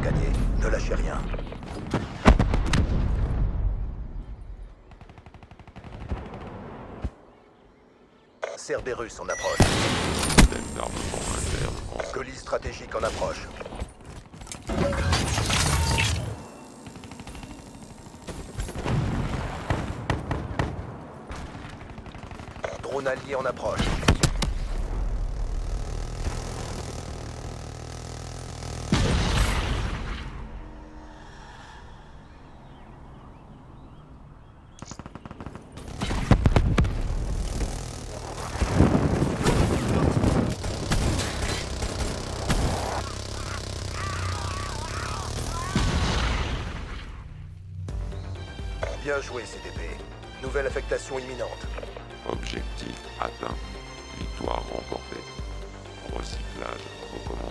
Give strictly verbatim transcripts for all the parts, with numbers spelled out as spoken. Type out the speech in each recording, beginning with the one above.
gagner. Ne lâchez rien. Cerberus en approche. Système d'armement interne en Colis stratégique en approche. Drone allié en approche. Bien joué, C D P. Nouvelle affectation imminente. objectif atteint. Victoire remportée. Recyclage recommandé.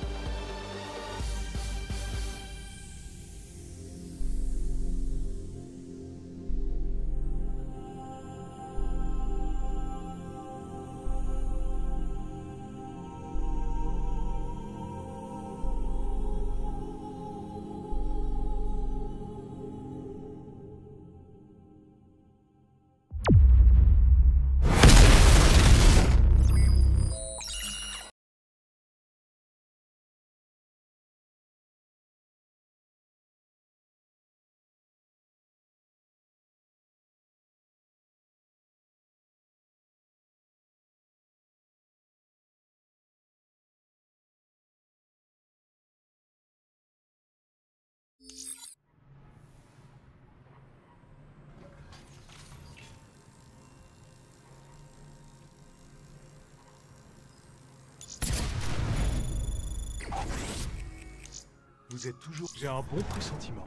Vous êtes toujours... J'ai un bon pressentiment.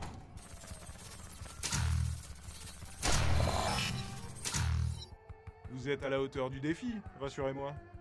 Vous êtes à la hauteur du défi, rassurez-moi.